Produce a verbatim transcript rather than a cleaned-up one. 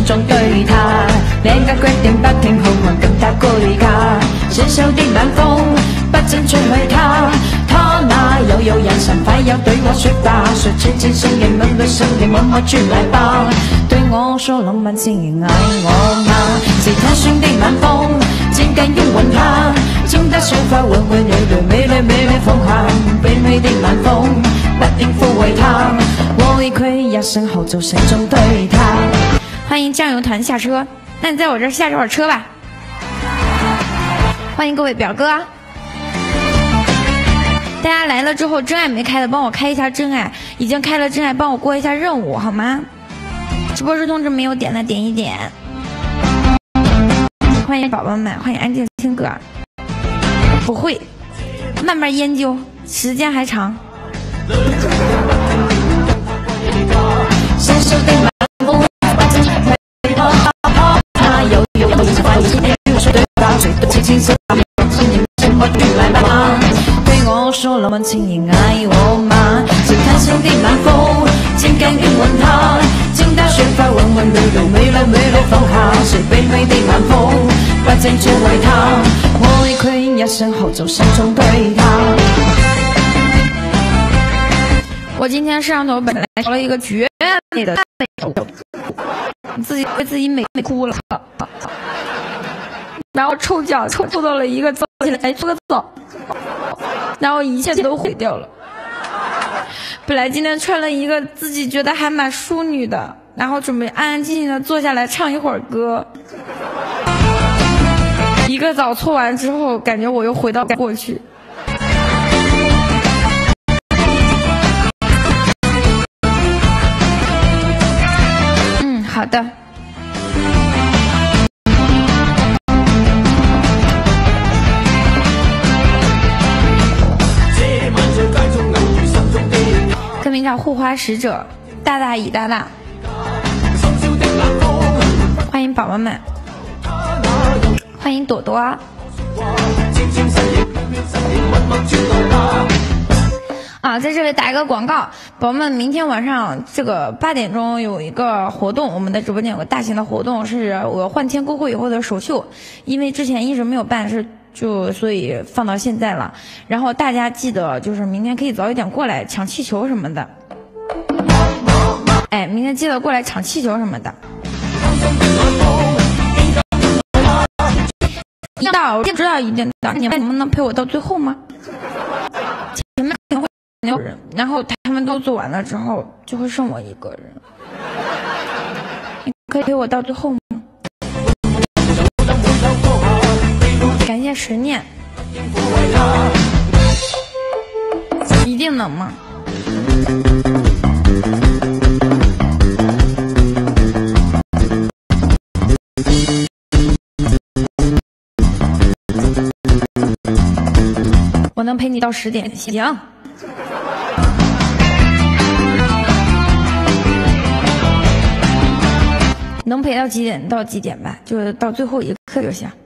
慎重對他，靚家決定不聽好運更加居家，小小的晚風不准吹去他，他那悠悠眼神快要對我說吧，說淺淺聲音吻對聲音默默轉來吧，對我說浪漫情人愛我嗎？是他酸的晚風漸近擁吻他，經得雪花緩緩累累美麗美麗放下，卑微的晚風不應撫慰他，我以佢一聲後就慎重對他。歡迎醬油團下車，那你在我這兒下這會兒車吧。歡迎各位表哥啊！大家來了之後，真愛沒開的幫我開一下真愛，已經開了真愛幫我過一下任務好嗎？直播時通知沒有點的點一點。歡迎寶寶們，歡迎安靜聽歌。不會，慢慢研究，時間還長。對我說浪漫情人愛我嗎？是貪心的晚風漸近擁吻他，經得雪花溫溫累累美麗美麗放下，是卑微的晚風不正作為他，我以佢一聲後就慎重對他。我今天攝像頭本來找了一個絕美的自己被自己美美哭了，然後抽獎抽抽到了一個走起來說個走，然後一切都毀掉了。本來今天穿了一個自己覺得還蠻淑女的，然後準備安安靜靜的坐下來唱一會兒歌，一個早搓完之後，感覺我又回到過去。嗯，好的。歌名叫《护花使者》，大大乙大大，欢迎宝宝们，欢迎朵朵啊！啊，在这里打一个广告，宝宝们，明天晚上这个八点钟有一个活动，我们的直播间有个大型的活动，是我换天过户以后的首秀，因为之前一直没有办，是就所以放到现在了。然后大家记得就是明天可以早一点过来抢气球什么的，哎，明天记得过来抢气球什么的。一到我知道一定到，你们能不能陪我到最后吗？前面会有人，然后他们都做完了之后，就会剩我一个人。你可以陪我到最后吗？感谢十念，一定能吗？我能陪你到十点，行。能陪到几点到几点吧，就到最后一刻就行。